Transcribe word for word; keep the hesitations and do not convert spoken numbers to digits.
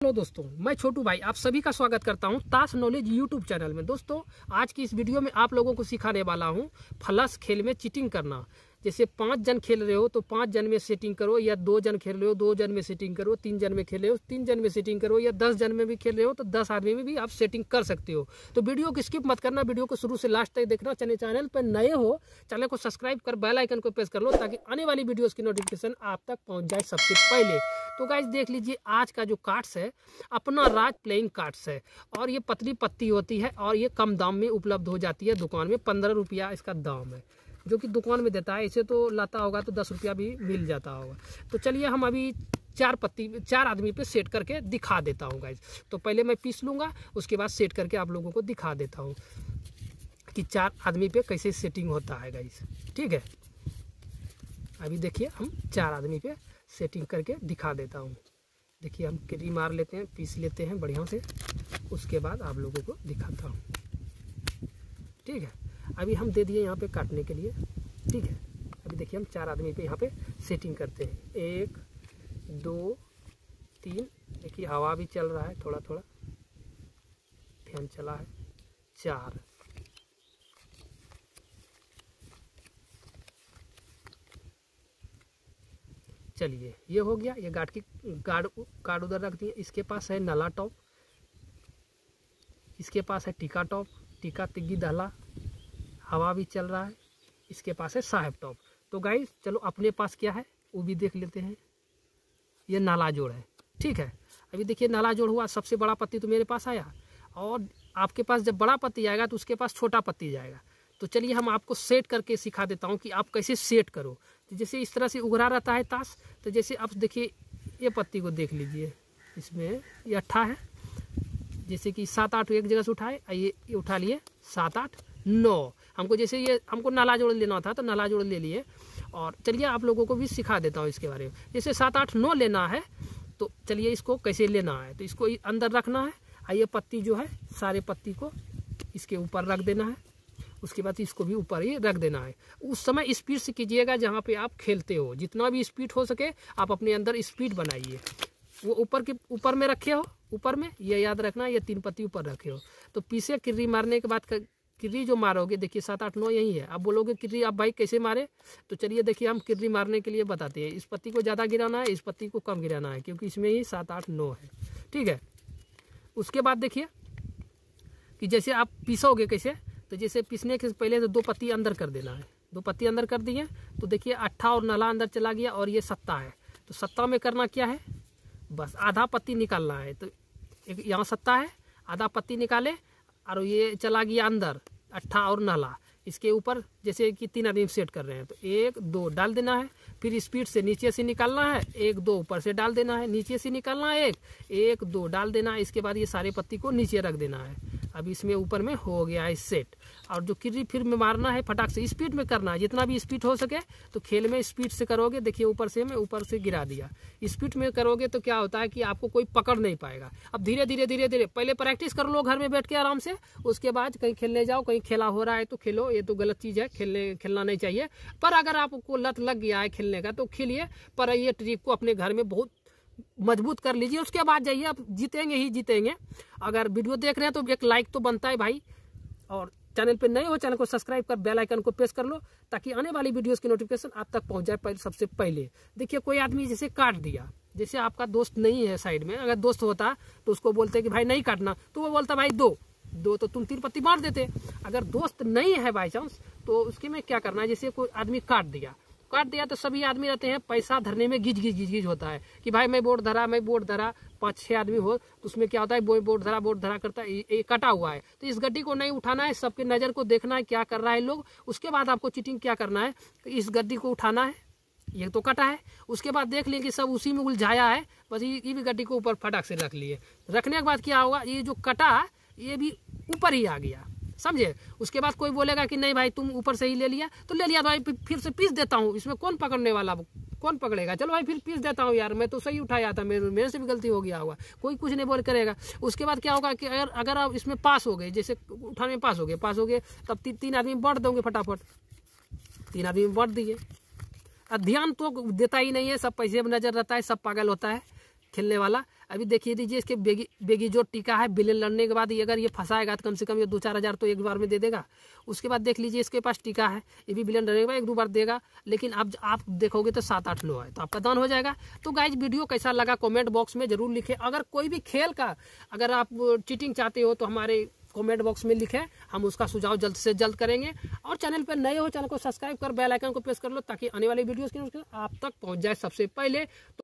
Hello दोस्तों, मैं छोटू भाई आप सभी का स्वागत करता हूं ताश नॉलेज यूट्यूब चैनल में। दोस्तों, आज की इस वीडियो में आप लोगों को सिखाने वाला हूं फ्लश खेल में चीटिंग करना। जैसे पांच जन खेल रहे हो तो पांच जन में सेटिंग करो, या दो जन खेल रहे हो दो जन में सेटिंग करो, तीन जन में खेल रहे हो तीन जन में सेटिंग करो, या दस जन में भी खेल रहे हो तो दस आदमी में भी आप सेटिंग कर सकते हो। तो वीडियो को स्किप मत करना, वीडियो को शुरू से लास्ट तक देखना। चैनल चैनल पर नए हो चैनल को सब्सक्राइब कर बेल आइकन को प्रेस कर लो ताकि आने वाली वीडियोस की नोटिफिकेशन आप तक पहुंच जाए सबसे पहले। तो गाइस देख लीजिए, आज का जो कार्ड्स है अपना राज प्लेइंग कार्ड्स है, और ये पतली पत्ती होती है और ये कम दाम में उपलब्ध हो जाती है दुकान में। पंद्रह रुपया इसका दाम है जो कि दुकान में देता है। इसे तो लाता होगा तो दस रुपया भी मिल जाता होगा। तो चलिए हम अभी चार पत्ती चार आदमी पे सेट करके दिखा देता हूँ गाइस। तो पहले मैं पीस लूँगा, उसके बाद सेट करके आप लोगों को दिखा देता हूँ कि चार आदमी पे कैसे सेटिंग होता है गाइस। ठीक है, अभी देखिए हम चार आदमी पे सेटिंग करके दिखा देता हूँ। देखिए हम किरी मार लेते हैं, पीस लेते हैं बढ़िया से, उसके बाद आप लोगों को दिखाता हूँ। ठीक है, अभी हम दे दिए यहाँ पे काटने के लिए। ठीक है, अभी देखिए हम चार आदमी पे यहाँ पे सेटिंग करते हैं। एक दो तीन, देखिए हवा भी चल रहा है, थोड़ा थोड़ा फैन चला है। चार, चलिए ये हो गया। ये गार्ड की गार्ड कार्ड उधर रख दिए। इसके पास है नला टॉप, इसके पास है टीका टॉप, टीका तिग्गी दहला, हवा भी चल रहा है। इसके पास है साहेब टॉप। तो गाइस चलो अपने पास क्या है वो भी देख लेते हैं। ये नाला जोड़ है। ठीक है, अभी देखिए नाला जोड़ हुआ। सबसे बड़ा पत्ती तो मेरे पास आया, और आपके पास जब बड़ा पत्ती आएगा तो उसके पास छोटा पत्ती जाएगा। तो चलिए हम आपको सेट करके सिखा देता हूँ कि आप कैसे सेट करो। तो जैसे इस तरह से उघरा रहता है ताश, तो जैसे आप देखिए ये पत्ती को देख लीजिए, इसमें ये अट्ठा है। जैसे कि सात आठ एक जगह से उठाए, ये ये उठा लिए सात आठ नौ। हमको जैसे ये हमको नाला जोड़ लेना था तो नाला जोड़ ले लिए। और चलिए आप लोगों को भी सिखा देता हूँ इसके बारे में। जैसे सात आठ नौ लेना है तो चलिए इसको कैसे लेना है। तो इसको अंदर रखना है, और ये पत्ती जो है सारे पत्ती को इसके ऊपर रख देना है। उसके बाद इसको भी ऊपर ही रख देना है। उस समय स्पीड से कीजिएगा जहाँ पे आप खेलते हो, जितना भी स्पीड हो सके आप अपने अंदर स्पीड बनाइए। वो ऊपर के ऊपर में रखे हो, ऊपर में ये याद रखना, ये तीन पत्ती ऊपर रखे हो। तो पीछे किर्री मारने के बाद किर्री जो मारोगे, देखिए सात आठ नौ यही है। आप बोलोगे किर्री आप भाई कैसे मारे, तो चलिए देखिए हम किर्री मारने के लिए बताते हैं। इस पत्ती को ज़्यादा गिराना है, इस पत्ती को कम गिराना है, क्योंकि इसमें ही सात आठ नौ है। ठीक है, उसके बाद देखिए कि जैसे आप पीसोगे कैसे, तो जैसे पीसने के पहले तो दो पत्ती अंदर कर देना है। दो पत्ती अंदर कर दिए तो देखिए अट्ठा और नला अंदर चला गया, और ये सत्ता है। तो सत्ता में करना क्या है, बस आधा पत्ती निकालना है। तो एक यहाँ सत्ता है, आधा पत्ती निकाले और ये चला गया अंदर अट्ठा और नाला। इसके ऊपर जैसे कि तीन आदमी सेट कर रहे हैं तो एक दो डाल देना है। फिर स्पीड से नीचे से निकालना है, एक दो ऊपर से डाल देना है, नीचे से निकालना है, एक एक दो डाल देना है। इसके बाद ये सारे पत्ती को नीचे रख देना है। अब इसमें ऊपर में हो गया है सेट। और जो किर्री फिर में मारना है फटाक से, स्पीड में करना है, जितना भी स्पीड हो सके। तो खेल में स्पीड से करोगे, देखिए ऊपर से मैं ऊपर से गिरा दिया। स्पीड में करोगे तो क्या होता है कि आपको कोई पकड़ नहीं पाएगा। अब धीरे धीरे धीरे धीरे पहले प्रैक्टिस कर लो घर में बैठ के आराम से, उसके बाद कहीं खेलने जाओ। कहीं खेला हो रहा है तो खेलो, ये तो गलत चीज़ है, खेलने खेलना नहीं चाहिए। पर अगर आपको लत लग गया है खेलने का तो खेलिए, पर ये ट्रिक को अपने घर में बहुत मजबूत कर लीजिए। उसके बाद जाइए, आप जीतेंगे ही जीतेंगे। अगर वीडियो देख रहे हैं तो एक लाइक तो बनता है भाई, और चैनल पे नए हो चैनल को सब्सक्राइब कर बेल आइकन को प्रेस कर लो ताकि आने वाली वीडियोस की नोटिफिकेशन आप तक पहुंच जाए सबसे पहले। देखिए कोई आदमी जैसे काट दिया, जैसे आपका दोस्त नहीं है साइड में, अगर दोस्त होता तो उसको बोलते कि भाई नहीं काटना, तो वो बोलता भाई दो दो तो तुम तीन पत्ती मार देते। अगर दोस्त नहीं है बाई चांस तो उसके में क्या करना है, जैसे कोई आदमी काट दिया काट दिया तो सभी आदमी रहते हैं, पैसा धरने में गिज गिज गिज गिज होता है कि भाई मैं बोर्ड धरा मैं बोर्ड धरा। पाँच छह आदमी हो तो उसमें क्या होता है, बोर्ड बोर्ड धरा बोर्ड धरा करता है, ये कटा हुआ है। तो इस गड्डी को नहीं उठाना है, सबके नज़र को देखना है क्या कर रहा है लोग। उसके बाद आपको चीटिंग क्या करना है, इस गड्डी को उठाना है, ये तो कटा है। उसके बाद देख लें कि सब उसी में उलझाया है, बस ये भी गड्डी को ऊपर फटाक से रख लिए। रखने के बाद क्या होगा, ये जो कटा ये भी ऊपर ही आ गया, समझे। उसके बाद कोई बोलेगा कि नहीं भाई तुम ऊपर से ही ले लिया, तो ले लिया भाई फिर से पीस देता हूँ, इसमें कौन पकड़ने वाला, कौन पकड़ेगा, चलो भाई फिर पीस देता हूँ यार, मैं तो सही उठाया था, मेरे मेरे से भी गलती हो गया होगा, कोई कुछ नहीं बोल करेगा। उसके बाद क्या होगा कि अगर अगर आप इसमें पास हो गए, जैसे उठाने में पास हो गए पास हो गए तब ती, तीन आदमी बांट दोगे फटाफट, तीन आदमी बांट दिए। ध्यान तो देता ही नहीं है, सब पैसे में नजर रहता है, सब पागल होता है। खेलने वाला। अभी देखिए दीजिए इसके बेगी बेगी जो टीका है, बिलियन लड़ने के बाद ये अगर ये फंसाएगा तो कम से कम ये दो चार हज़ार तो एक बार में दे देगा। उसके बाद देख लीजिए इसके पास टीका है, ये भी बिलियन लड़ने के बाद एक दो बार देगा, लेकिन अब आप देखोगे तो सात आठ लो है, तो आपका दान हो जाएगा। तो गाइज वीडियो कैसा लगा कमेंट बॉक्स में जरूर लिखें। अगर कोई भी खेल का अगर आप चीटिंग चाहते हो तो हमारे कमेंट बॉक्स में लिखें, हम उसका सुझाव जल्द से जल्द करेंगे। और चैनल पर नए हो चैनल को सब्सक्राइब कर बेल आइकन को प्रेस कर लो ताकि आने वाली वीडियोस की आप तक पहुंच जाए सबसे पहले। तो